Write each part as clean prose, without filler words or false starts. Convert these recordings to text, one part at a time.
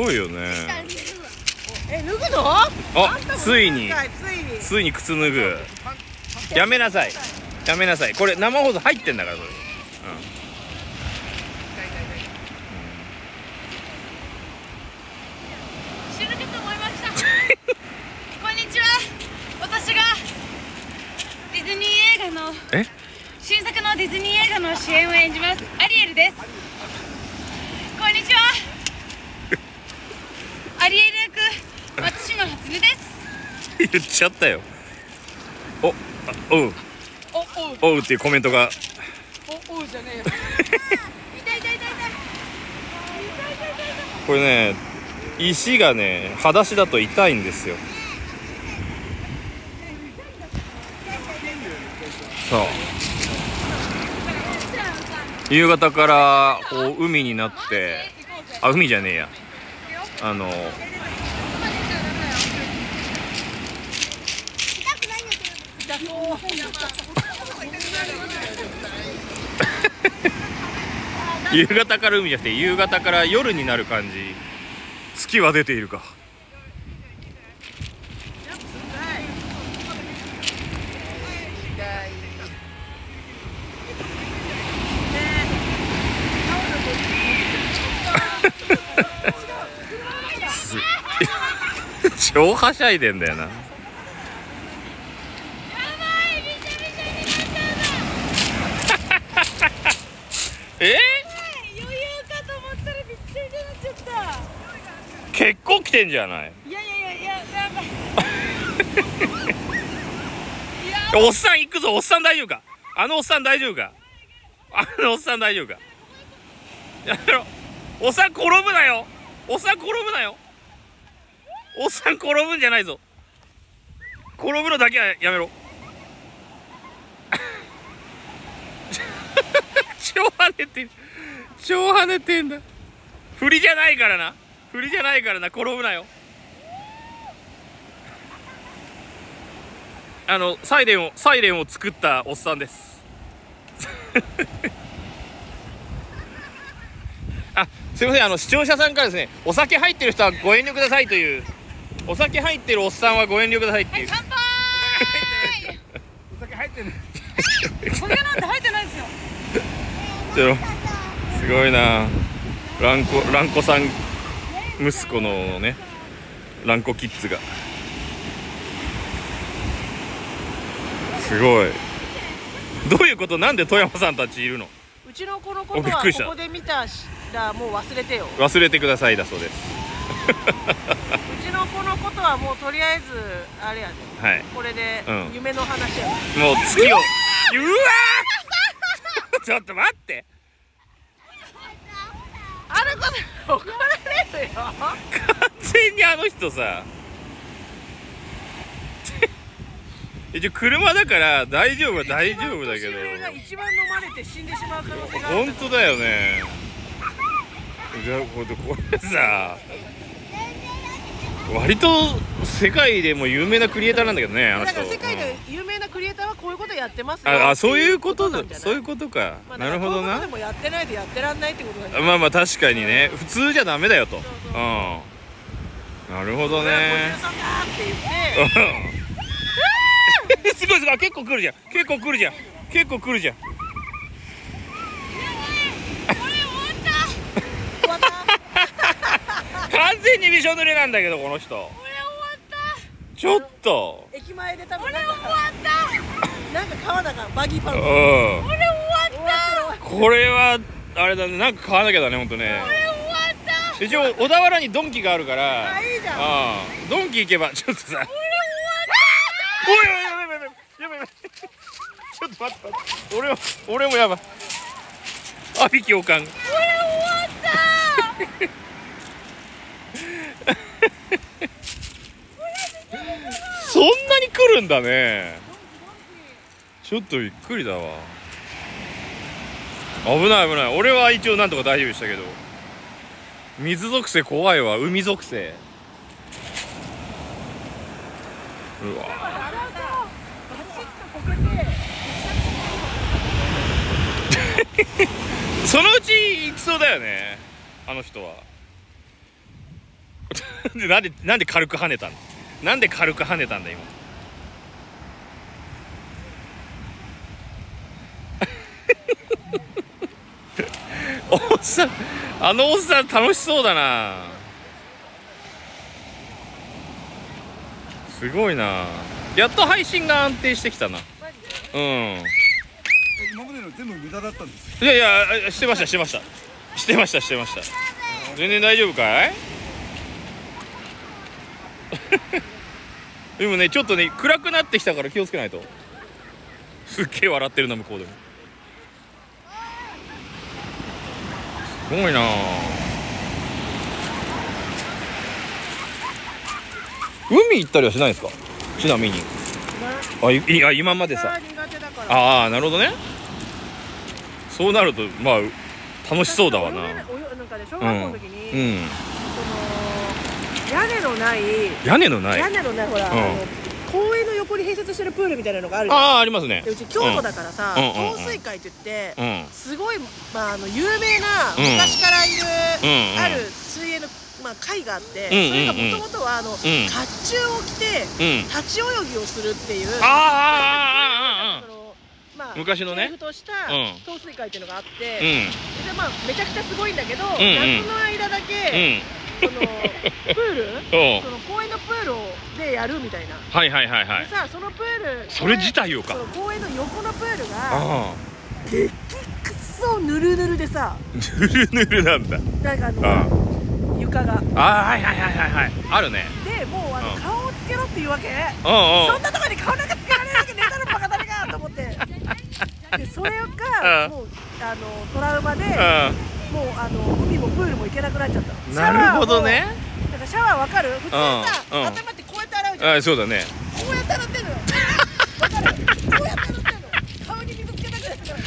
ごいよね。 脱ぐの？ あ、ついに靴脱ぐ。やめなさい、やめなさい。これ生放送入ってんだからそれ。 死ぬかと思いました。こんにちは。私がディズニー映画の新作のディズニー映画の主演を演じますアリエルです。こんにちは。アリエル役松島初音です。 言っちゃったよ。おうおうっていうコメントが。 おうじゃねえよ。 これね、石がね裸足だと痛いんですよ。そう、夕方からこう海になって、あ、海じゃねえや、夕方から海じゃなくて夕方から夜になる感じ。月は出ているか。超はしゃいでんだよな。余裕かと思ったらびっちゃびちゃになっちゃった。 結構来てんじゃない。 いやおっさん行くぞ。おっさん大丈夫か。あのおっさん大丈夫か。あのおっさん大丈夫か。やめろ。おっさん転ぶなよ。おっさん転ぶなよ。おっさん転ぶんじゃないぞ。転ぶのだけはやめろ。超跳ねてる。超跳ねてんだ。振りじゃないからな。振りじゃないからな。転ぶなよ。サイレンを作ったおっさんです。あ、すいません。視聴者さんからですね、お酒入ってる人はご遠慮くださいという。お酒入ってるおっさんはご遠慮くださいっていう。 乾杯。 お酒入ってない。それなんて入ってないですよ。 すごいな。ランコさん息子のね、ランコキッズがすごい。どういうこと？なんで富山さんたちいるの？ うちの子のことはここで見たらもう忘れてよ。 忘れてくださいだそうです。 うちの子のことはもうとりあえずあれやで、はい、これで夢の話やで、 もう月をうわーちょっと待って、 あること怒られるよ。 完全にあの人さ一応車だから大丈夫は大丈夫だけど、 年上が一番飲まれて死んでしまう可能性がある。 本当だよね。じゃあこれさ、割と世界でも有名なクリエイターなんだけどね、あの人。 だから世界で有名なクリエイターはこういうことやってますよ。 あ、そういうことだ。そういうことか。なるほどな。 でもやってないとやってらんないってことだね。 まあまあ確かにね、普通じゃダメだよと。なるほどね。 53だって言って。 すごいすごい、結構来るじゃん。結構来るじゃん。結構来るじゃん。完全にびしょ濡れなんだけどこの人。 俺終わった。 ちょっと。 駅前で多分俺終わった。 なんか川だからバギーパンツ。 俺終わった。 これはあれだね、なんか買わなきゃだね、ほんとね。 俺終わった。 一応小田原にドンキがあるから。 あ、いいじゃん。 ドンキ行けばちょっとさ。 俺終わった。 おいおいおいおいおいおいおいおい、ちょっと待って俺もやばい。阿鼻教官。 俺終わった。 そんなに来るんだね。ちょっとびっくりだわ。危ない危ない。俺は一応なんとか大丈夫でしたけど、水属性怖いわ。海属性。うわそのうち行きそうだよね、あの人は。 なんで軽く跳ねたの？なんで軽く跳ねたんだ今。おっさん、あのおっさん楽しそうだな。すごいな。やっと配信が安定してきたな。うん。 今までの全部無駄だったんです。 いやいや、してました。全然大丈夫かい？でもね、ちょっとね、暗くなってきたから気をつけないと。すっげえ笑ってるな、向こうでも。すごいな。海行ったりはしないんですか？ちなみに。今までさ。ああ、なるほどね。そうなると、まあ楽しそうだわな。 なんかね、小学校の時に、屋根のないほら、公園の横に併設してるプールみたいなのがあるじゃん。 ああ、ありますね。 うち京都だからさ、東水会って言って、すごい有名な昔からいるある水泳の会があって、それがもともとは甲冑を着て立ち泳ぎをするっていう。 昔のね、 系譜とした東水会っていうのがあって、でめちゃくちゃすごいんだけど、夏の間だけそのプール、その公園のプールでやるみたいな。でさ、そのプール、 それ自体をか。 公園の横のプールが激くそぬるぬるでさ、 ぬるぬるなんだ。 なんか床が。 あるね。 でもう顔をつけろっていうわけ。そんなとこに顔なんかつけられるわけねえだろバカ誰がと思って。でそれがもうトラウマで、もう海もプールも行けなくなっちゃった。 なるほどね。 なんかシャワーわかる？普通さ、頭ってこうやって洗うじゃん。 そうだね。 こうやって洗ってんのよ。わかる？こうやって洗ってんの。顔に水つけたくないから。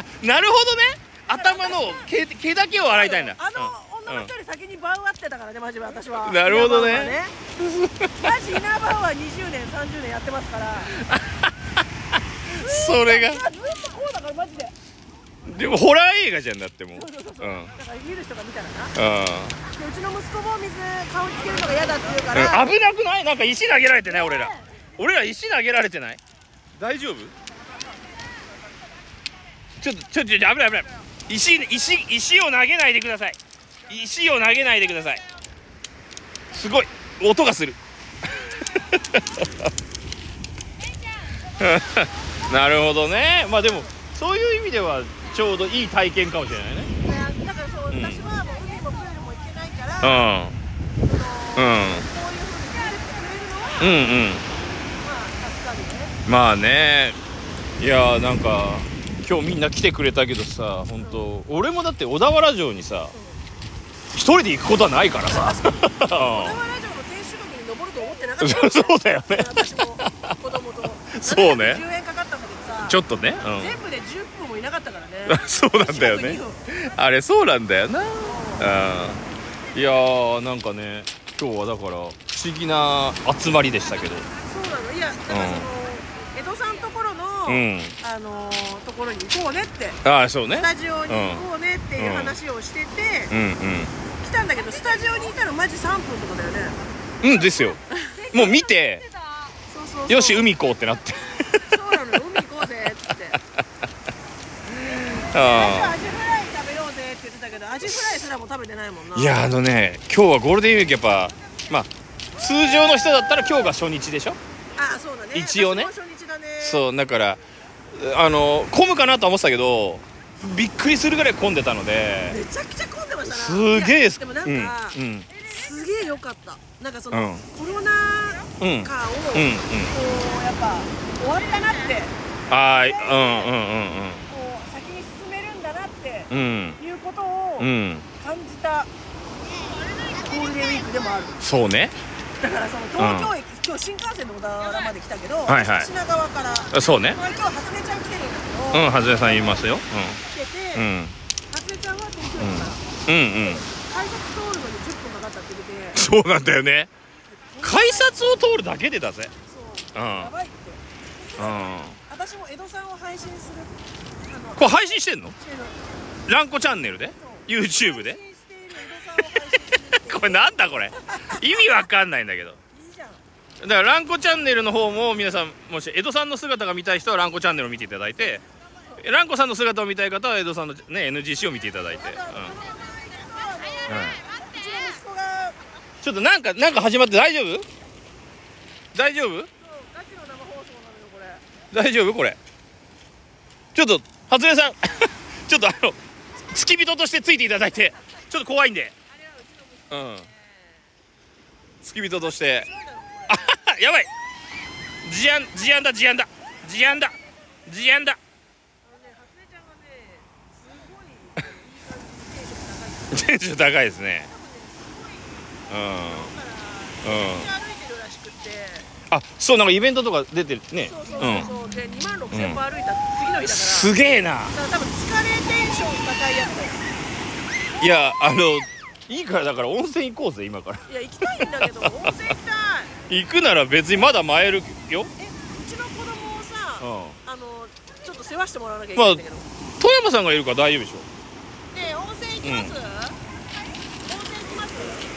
なるほどね。頭の毛だけを洗いたいんだ。 女の人より先にバウ会ってたからね、マジで私は。 なるほどね。 マジイナーバウは20年30年やってますから。 それがずっとこうだからマジで。 でもホラー映画じゃんだってもう。 だから見る人が見たらな。でうちの息子も水顔につけるのが嫌だって言うから。 危なくない？なんか石投げられてない？俺ら石投げられてない？大丈夫？ちょっと危ない。石を投げないでください。石を投げないでください。すごい音がする。なるほどね。まあでもそういう意味ではちょうどいい体験かもしれないね。 だからそう、私はもう海もプールも行けないから、こういう風に連れてくれるのは助かるね。 まあね。いやなんか今日みんな来てくれたけどさ、本当俺もだって小田原城にさ一人で行くことはないからさ。 小田原城の天守閣に登ると思ってなかった。 そうだよね。 私も子供と。 そうね。 10円かかったんだけどさ。 ちょっとね。 全部で10分もいなかったからね。 そうなんだよね。あれそうなんだよな。いやなんかね、今日はだから不思議な集まりでしたけど。 そうなの。いや、だからその江戸さんところのところに行こうねって。 そうね。 スタジオに行こうねっていう話をしてて、来たんだけどスタジオにいたのマジ3分とかだよね。 ですよ。もう見て、よし海行こうってなって。 そうなの、海行こうぜっつって。最初アジフライ食べようぜって言ってたけど、アジフライすらも食べてないもんな。 いや今日はゴールデンウィークやっぱ通常の人だったら今日が初日でしょ。 そうだね。 一応ね。 初日だね。 そうだから混むかなと思ってたけど、びっくりするぐらい混んでたので。 めちゃくちゃ混んでましたな。 すげえ。 でもなんかすげえ良かった。なんかそのコロナ禍をこうやっぱ終わったなって。こう先に進めるんだなっていうことを感じたゴールデンウィークでもある。 そうね。 だからその東京駅、今日新幹線で小田原まで来たけど、品川から。そうね。今日初音ちゃん来てるんだけど。 初音さんいますよ。 来てて、初音ちゃんは東京駅から改札通るのに10分かかったって言ってて。 そうなんだよね。改札を通るだけでだぜ。 そう。やばいって。私も江戸さんを配信する。 これ配信してんの？ランコチャンネルで YouTube でこれなんだこれ、意味わかんないんだけど。 いいじゃん。 だからランコチャンネルの方も皆さん、もし江戸さんの姿が見たい人はランコチャンネルを見ていただいて、ランコさんの姿を見たい方は江戸さんのね NGC を見ていただいて、 うちの息子がちょっとなんか始まって大丈夫？大丈夫？ ガチの生放送なのよこれ。 大丈夫これ？ちょっと初音さんちょっと付き人としてついていただいて、ちょっと怖いんで、付き人として、あやばい、事案だ。テンション高いですね。あ、そう、なんかイベントとか出てるね。 そうで26000歩歩いた次の日だから。 すげえな。 だから多分疲れテンション高いやつだよ。 いやいいから、だから温泉行こうぜ今から。 いや行きたいんだけど温泉行きたい。 行くなら別にまだ参るよ。 うちの子供をさ、ちょっと世話してもらわなきゃいけまあないんだけど。 富山さんがいるから大丈夫でしょ。 ねえ温泉行きます？温泉行きます？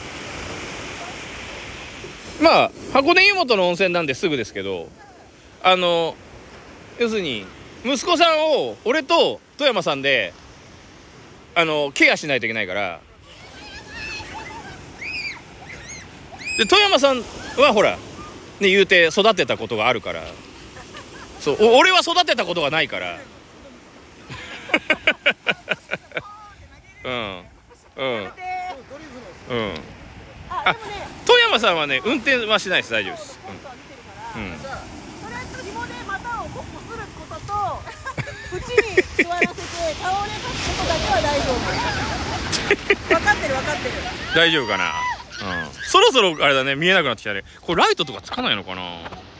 まあ箱根湯本の温泉なんですぐですけど、要するに息子さんを俺と富山さんでケアしないといけないから。で富山さんはほらね、言うて育てたことがあるから。そう、俺は育てたことがないからあ、富山さんはね運転はしないです。大丈夫です。 それと紐で股をこすることと縁に座らせて倒れさすことだけは大丈夫。分かってる。 大丈夫かな。そろそろあれだね、見えなくなってきたね。これライトとかつかないのかな。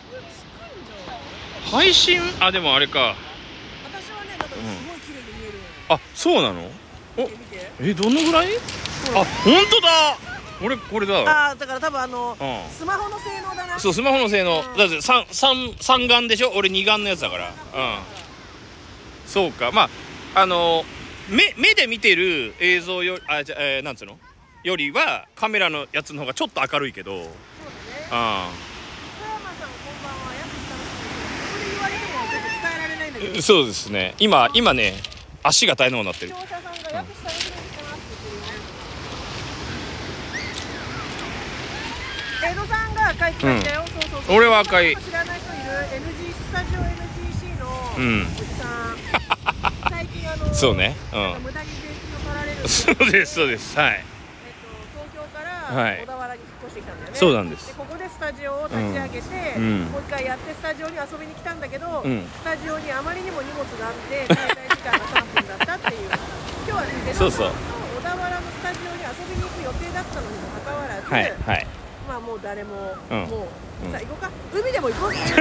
配信、あ、でもあれか。 私はね、だからすごい綺麗に見える。 あ、そうなの。 見てどのぐらい。あ、本当だ。俺これだ。 だから多分スマホの性能だな。 そう、スマホの性能、だって3眼でしょ。俺2眼のやつだから。そうか。まあ目で見てる映像よりなんつうのよりはカメラのやつの方がちょっと明るいけど。 富山さんこんばんは。やくしたらここで言われてもちょっと伝えられないんだけど。 そうですね。今ね足が大変なことになってる。 視聴者さんがやくしたらしてますって言ってるよ。江戸さんが帰ってきたよ。そう。 俺は赤い。 知らない人いる？スタジオ NGC のおじさん。最近そうね。 無駄に税金を取られる。 そうです。はい。 東京から小田原に引っ越してきたんだよね。 そうなんです。 でここでスタジオを立ち上げて、もう一回やってスタジオに遊びに来たんだけど、スタジオにあまりにも荷物があって滞在時間が3分だったっていう。今日はね、小田原のスタジオに遊びに行く予定だったのにもかかわらず、まあもう誰も、もうさあ行こうか、海でも行こう。今日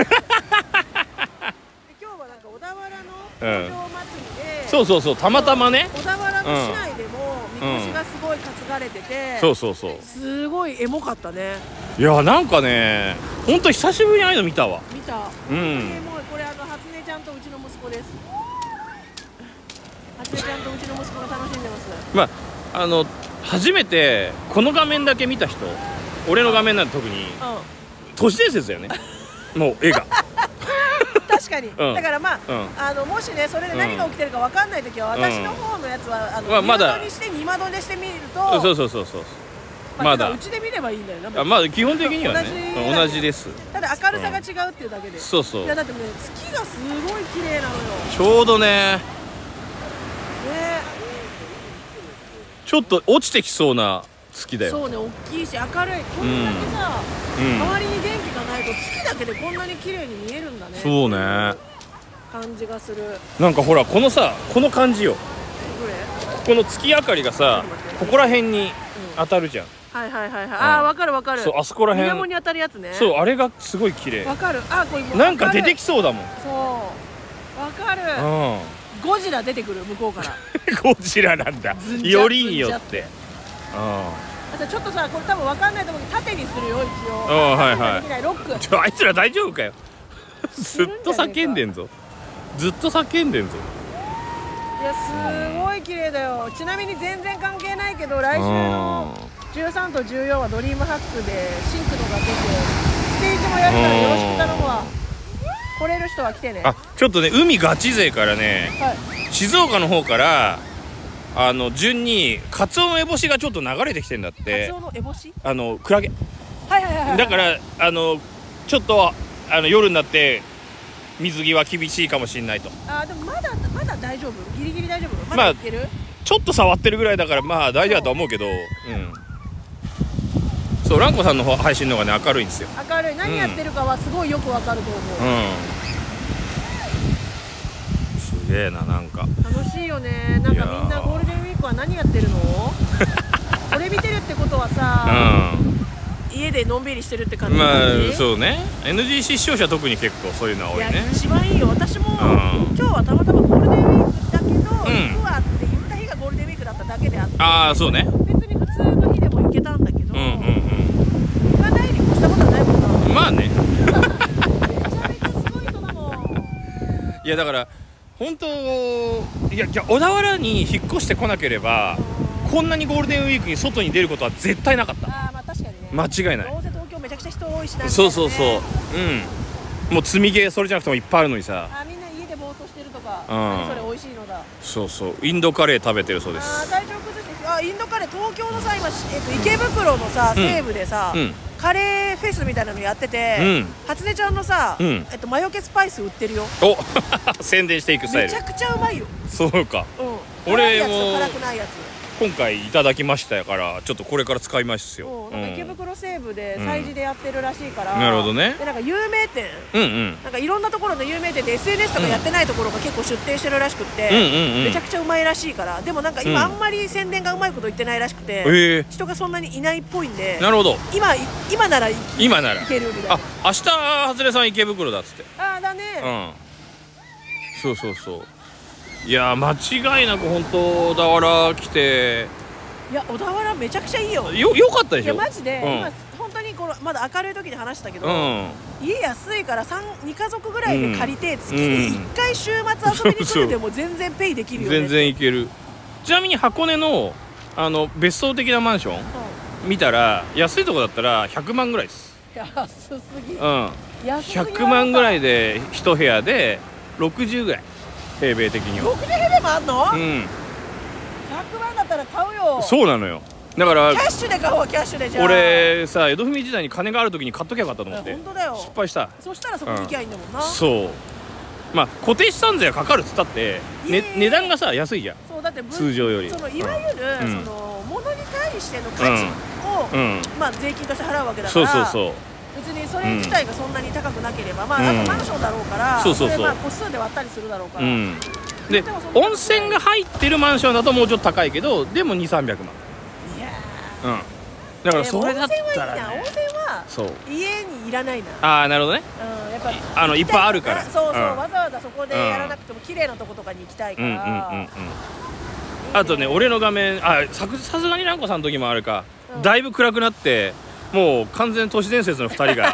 はなんか小田原の工場祭りで、 そうたまたまね。 小田原の市内でもみこしがすごい担がれてて、 そうすごいエモかったね。 いやなんかね、ほんと久しぶりにああいうの見たわ。 見た。もうこれ初音ちゃんとうちの息子です。初音ちゃんとうちの息子が楽しんでます。 まあ初めてこの画面だけ見た人、俺の画面なんて特に都市伝説だよね。もう絵が。 確かに。だからまあもしねそれで何が起きてるかわかんないときは私の方のやつはまだ二窓にしてみると。 そう。まだうちで見ればいいんだよな。 まあ基本的にはね同じです。 ただ明るさが違うっていうだけで。 そう。 いやだってね月がすごい綺麗なのよ。 ちょうどね。ちょっと落ちてきそうな月だよ。 そうね、大きいし明るい。こんだけさ、周りに電気がないと月だけでこんなに綺麗に見えるんだね。 そうね。 感じがする。 なんかほらこの感じよ。この月明かりがさ、ここら辺に当たるじゃん。 はい。ああ、わかる。 そう、あそこら辺。 水面に当たるやつね。 そう、あれがすごい綺麗。 わかる。これなんか出てきそうだもん。 そう。わかる。ゴジラ出てくる向こうから。 ゴジラなんだ。よりによって。 ちょっとさ、これ多分わかんないと思うけど縦にするよ一応。 はい。 ロック。 あいつら大丈夫かよ。ずっと叫んでんぞ。いやすごい綺麗だよ。ちなみに全然関係ないけど来週の 13と14はドリームハックでシンクのが出てステージもやるからよろしく頼むわ。来れる人は来てね。 あ、ちょっとね、海ガチ勢からね、 はい、 静岡の方から順にカツオの烏帽子がちょっと流れてきてんだって。 カツオの烏帽子？ クラゲ。 はいはいはいはい。 だからちょっと夜になって水際厳しいかもしれないと。 でもまだ大丈夫？ギリギリ大丈夫？まだいける？ ちょっと触ってるぐらいだからまあ大丈夫だと思うけど、そう、ランコさんの配信の方がね明るいんですよ。 明るい。何やってるかはすごいよくわかると思う。 すげえな、なんか楽しいよね。なんかみんなゴールデンウィークは何やってるの？これ見てるってことはさ、家でのんびりしてるって感じ。 まあそうね、 NGC 視聴者特に結構そういうのは多いね。 いや一番いいよ。私も今日はたまたまゴールデンウィークだけど、行くわって言った日がゴールデンウィークだっただけであって、 ああそうね、 別に普通の日でも行けたんだけど、行かないに越したことはないもんな。 まあねめちゃめちゃすごい人だもん。 いやだから本当、いや小田原に引っ越してこなければこんなにゴールデンウィークに外に出ることは絶対なかった。 まあ確かにね、 間違いない。 どうせ東京めちゃくちゃ人多いしな。 そうそうそう、もう積みゲーそれじゃなくてもいっぱいあるのにさ。 みんな家でぼーっとしてるとか、それ美味しいのだ。 そうそう、インドカレー食べてるそうです。 体調崩してインドカレー、東京のさ今、池袋のさ西部でさ、カレーフェスみたいなのやってて、初音ちゃんのさ、魔除けスパイス売ってるよ。 お宣伝していくスタイル。 めちゃくちゃうまいよ。 そうか、 俺も辛くないやつ今回いただきましたからちょっとこれから使いますよ。 なんか池袋西部で催事でやってるらしいから。 なるほどね。 でなんか有名店、なんかいろんなところの有名店で SNS とかやってないところが結構出店してるらしくって、めちゃくちゃうまいらしいから。でもなんか今あんまり宣伝がうまいこと言ってないらしくて、人がそんなにいないっぽいんで。 なるほど。 今ならいけるみたいな。 明日外れさん池袋だっつって。 だね。 そうそうそう。いや間違いなく本当小田原来て。 いや小田原めちゃくちゃいいよ。 よかったでしょ。 いやマジで、今本当にまだ明るい時に話したけど、家安いから2家族ぐらいで借りて、月に1回週末遊びに来るでも全然ペイできるよね。 全然いける。ちなみに箱根の別荘的なマンション見たら安いとこだったら100万ぐらいです。 安すぎ。 100万ぐらいで1部屋で60ぐらい平米的には。 60平米もあんの？100万だったら買うよ。 そうなのよ。だからキャッシュで買おうわ。キャッシュで。じゃあ俺さ江戸文時代に金がある時に買っときゃよかったと思って。 本当だよ。 失敗した。 そしたらそこに行きゃいいんだもんな。 そう。まあ固定資産税がかかるっつったって値段がさ安いじゃん。 そうだって通常より。 いわゆる物に対しての価値をまあ税金として払うわけだから。そうそうそう。別にそれ自体がそんなに高くなければ、まああとマンションだろうから、それまあ個数で割ったりするだろうから。 で温泉が入ってるマンションだともうちょっと高いけど、でも200、300万。いやだからそれだったら温泉は家にいらないな。 ああなるほどね。 やっぱいっぱいあるから。 そうそう、わざわざそこでやらなくても綺麗なとことかに行きたいから。 あとね俺の画面さすがにランコさんの時もあるか、だいぶ暗くなってもう完全都市伝説の2人が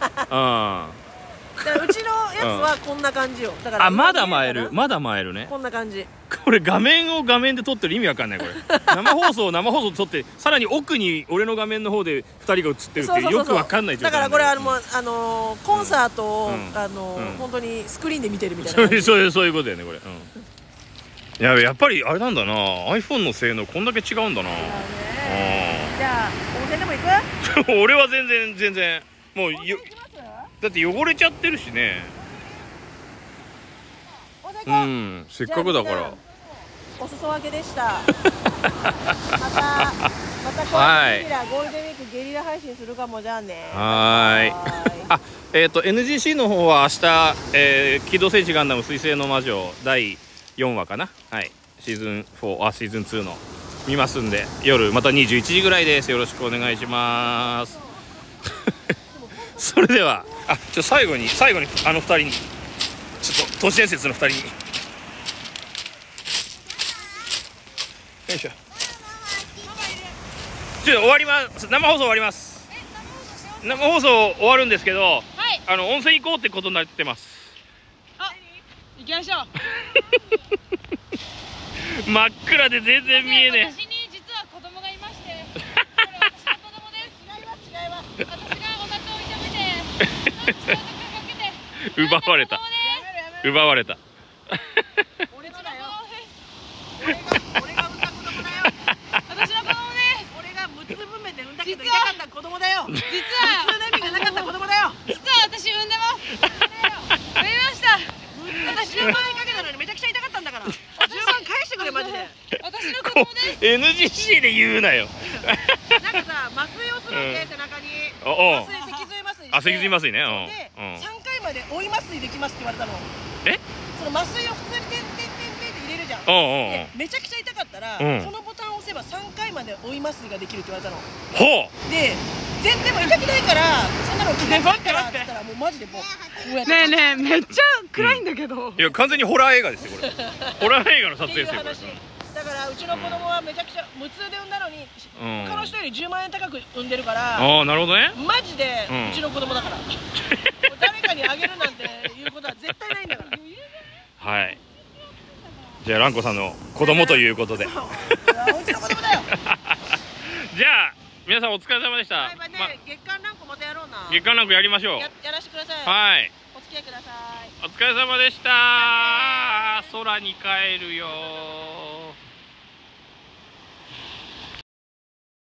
うちのやつはこんな感じよ。だからまだ舞えるね。 こんな感じ。 これ画面で撮ってる意味わかんないこれ。生放送で撮ってさらに奥に俺の画面の方で2人が映ってるってよくわかんない状態。 だからこれコンサートを本当にスクリーンで見てるみたいな。 そういうことだよねこれ。やっぱりあれなんだな、 iPhone の性能こんだけ違うんだな。 じゃあ温泉でも行く？ 俺は全然もうだって汚れちゃってるしね。せっかくだからお裾分けでした。またこうやってゴールデンウィークゲリラ配信するかも。じゃあね。 NGC の方は明日、機動戦士ガンダム水星の魔女第4話かな。シーズン4シーズン2の見ますんで、夜また21時ぐらいです。よろしくお願いします。それでは最後にあの2人にちょっと都市伝説の2人によいしょ。終わります。生放送終わります。生放送終わるんですけど、温泉行こうってことになってます。 行きましょう。 真っ暗で全然見えねえ。 私に実は子供がいまして私がお砂糖を炒めて奪われた。奪われた。 俺のだよ。俺が産んだ子供だよ。 私の子供です。 俺が無痛分娩で産んだけど痛かった子供だよ。 実は無痛の意味がなかった子供だよ。 実は私産んでます産みました。 私10万円かけたのにめちゃくちゃ痛かったんだから。10万返してくれマジで。 私の子供です。 NGC で言うなよ。 なんかさ麻酔をするんで背中に。 おお。 脊髄麻酔。 あ、脊髄麻酔ね。 で3回まで追い麻酔できますって言われたの。 え？ その麻酔を普通にてんてんてんてんって入れるじゃん。 おうおうおう。 でめちゃくちゃ痛かったらうんこのボタンを押せば3回まで追い麻酔ができるって言われたの。 ほう。 で全然も痛くないからそんなの気がついたらって言ったらもうマジでもうこうやって。 ねえねえめっちゃ暗いんだけど。 いや完全にホラー映画ですよこれ。ホラー映画の撮っていう影ですよこれ。 話。だからうちの子供はめちゃくちゃ無痛で産んだのに他の人より10万円高く産んでるからああなるほどね。 マジでうちの子供だから。もう誰かにあげるなんていうことは絶対ないんだから。 はい。じゃあ蘭子さんの子供ということで。 うちの子供だよ。 じゃあ皆さんお疲れ様でした。 やっぱね月間ランコまたやろうな。 月間ランクやりましょう。 やらせてください。 はい。 お付き合いください。 お疲れ様でした。空に帰るよ。